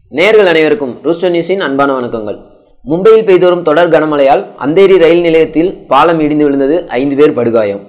நேயர்கள் அனைவருக்கும் ரூஸ்டர் நியூஸின் அன்பான வணக்கங்கள். மும்பையில் பெய்து வரும் தொடர் கனமழையால் அந்தேரி ரயில் நிலையத்தில் பாலம் இடிந்து விழுந்தது. 5 பேர் படுகாயம்.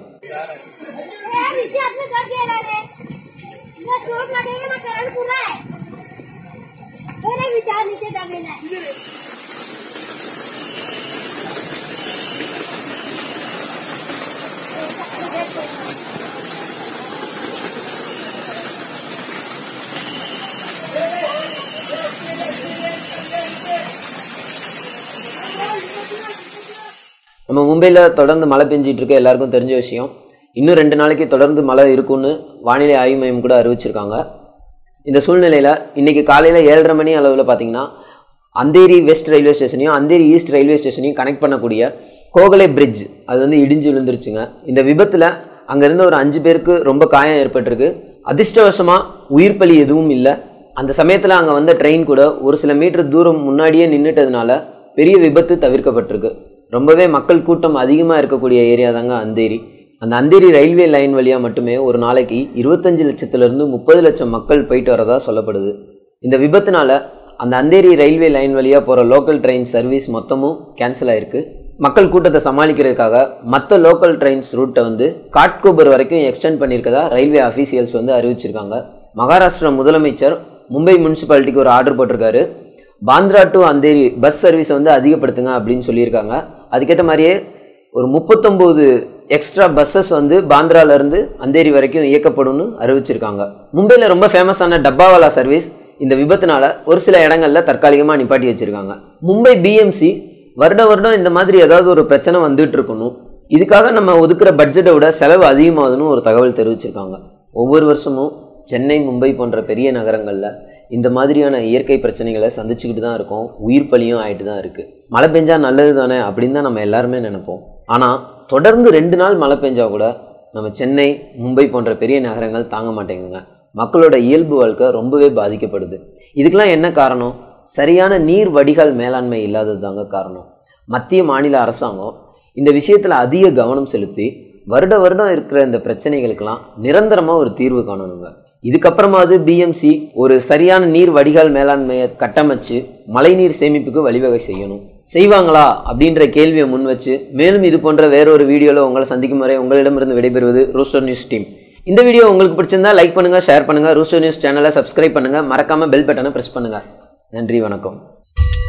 நம்ம மும்பையில் தொடர்ந்து மழை பெஞ்சிட்டு இருக்க எல்லாருக்கும் தெரிஞ்ச விஷயம். இன்னும் 2 நாளைக்கு தொடர்ந்து மழை இருக்குன்னு வானிலை ஆய்வு மையம் கூட அறிவிச்சிருக்காங்க. இந்த சூழ்நிலையில் இன்னைக்கு காலையில் 7:30 மணி அளவில் பார்த்தீங்கன்னா அந்தேரி வெஸ்ட் ரயில்வே ஸ்டேஷனையும் அந்தேரி ஈஸ்ட் ரயில்வே ஸ்டேஷனையும் கனெக்ட் பண்ணக்கூடிய கோகலே பிரிட்ஜ் அது வந்து இடிஞ்சு விழுந்துருச்சுங்க. இந்த விபத்தில் அங்கேருந்து ஒரு 5 பேருக்கு ரொம்ப காயம் ஏற்பட்டிருக்கு. அதிர்ஷ்டவசமாக உயிர் பலி எதுவும் இல்லை. அந்த சமயத்தில் அங்கே வந்த ட்ரெயின் கூட ஒரு சில மீட்டர் தூரம் முன்னாடியே நின்றுட்டதுனால பெரிய விபத்து தவிர்க்கப்பட்டிருக்கு. ரொம்பவே மக்கள் கூட்டம் அதிகமாக இருக்கக்கூடிய ஏரியா தாங்க அந்தேரி. அந்த அந்தேரி ரயில்வே லைன் வழியாக மட்டுமே ஒரு நாளைக்கு 25 லட்சத்திலிருந்து 30 லட்சம் மக்கள் போயிட்டு வரதா சொல்லப்படுது. இந்த விபத்துனால அந்த அந்தேரி ரயில்வே லைன் வழியாக போகிற லோக்கல் ட்ரெயின் சர்வீஸ் மொத்தமும் கேன்சல் ஆகிருக்கு. மக்கள் கூட்டத்தை சமாளிக்கிறதுக்காக மற்ற லோக்கல் ட்ரெயின்ஸ் ரூட்டை வந்து காட்கோபர் வரைக்கும் எக்ஸ்டெண்ட் பண்ணியிருக்கதா ரயில்வே அஃபீஷியல்ஸ் வந்து அறிவிச்சிருக்காங்க. மகாராஷ்டிரா முதலமைச்சர் மும்பை முனிசிபாலிட்டிக்கு ஒரு ஆர்டர் போட்டிருக்காரு. பாந்த்ரா டு அந்தேரி பஸ் சர்வீஸை வந்து அதிகப்படுத்துங்க அப்படின்னு சொல்லியிருக்காங்க. அதுக்கேற்ற மாதிரியே ஒரு 39 எக்ஸ்ட்ரா பஸ்ஸஸ் வந்து பாந்த்ராலேருந்து அந்தேரி வரைக்கும் இயக்கப்படும்னு அறிவிச்சிருக்காங்க. மும்பையில் ரொம்ப ஃபேமஸான டப்பாவாலா சர்வீஸ் இந்த விபத்துனால ஒரு சில இடங்களில் தற்காலிகமாக நிப்பாட்டி வச்சுருக்காங்க. மும்பை பிஎம்சி வருடம் இந்த மாதிரி ஏதாவது ஒரு பிரச்சனை வந்துட்டு இருக்கணும், இதுக்காக நம்ம ஒதுக்குற பட்ஜெட்டை விட செலவு அதிகமாகுதுன்னு ஒரு தகவல் தெரிவிச்சிருக்காங்க. ஒவ்வொரு வருஷமும் சென்னை, மும்பை போன்ற பெரிய நகரங்களில் இந்த மாதிரியான இயற்கை பிரச்சனைகளை சந்திச்சுக்கிட்டு தான் இருக்கோம். உயிர் பலியும் ஆகிட்டு தான் இருக்குது. மழை பெஞ்சா நல்லது தானே அப்படின்னு தான் நம்ம எல்லாருமே நினைப்போம். ஆனால் தொடர்ந்து 2 நாள் மழை பெஞ்சா கூட நம்ம சென்னை, மும்பை போன்ற பெரிய நகரங்கள் தாங்க மாட்டேங்குங்க. மக்களோட இயல்பு வாழ்க்கை ரொம்பவே பாதிக்கப்படுது. இதுக்கெல்லாம் என்ன காரணம்? சரியான நீர் வடிகால் மேலாண்மை இல்லாதது தாங்க காரணம். மத்திய மாநில அரசாங்கம் இந்த விஷயத்தில் அதிக கவனம் செலுத்தி வருடம் இருக்கிற இந்த பிரச்சனைகளுக்கெல்லாம் நிரந்தரமாக ஒரு தீர்வு காணணுங்க. இதுக்கப்புறமாவது பிஎம்சி ஒரு சரியான நீர் வடிகால் மேலாண்மையை கட்டமைச்சு மழைநீர் சேமிப்புக்கு வழிவகை செய்யணும். செய்வாங்களா அப்படின்ற கேள்வியை முன் வச்சு மேலும் இது போன்ற வேறொரு வீடியோவில் உங்களை சந்திக்கும் வரை உங்களிடமிருந்து விடைபெறுவது ரூஸ்டர் நியூஸ் டீம். இந்த வீடியோ உங்களுக்கு பிடிச்சிருந்தா லைக் பண்ணுங்க, ஷேர் பண்ணுங்க, ரூஸ்டர் நியூஸ் சேனலை சப்ஸ்கிரைப் பண்ணுங்க, மறக்காம பெல் பட்டனை பிரஸ் பண்ணுங்க. நன்றி, வணக்கம்.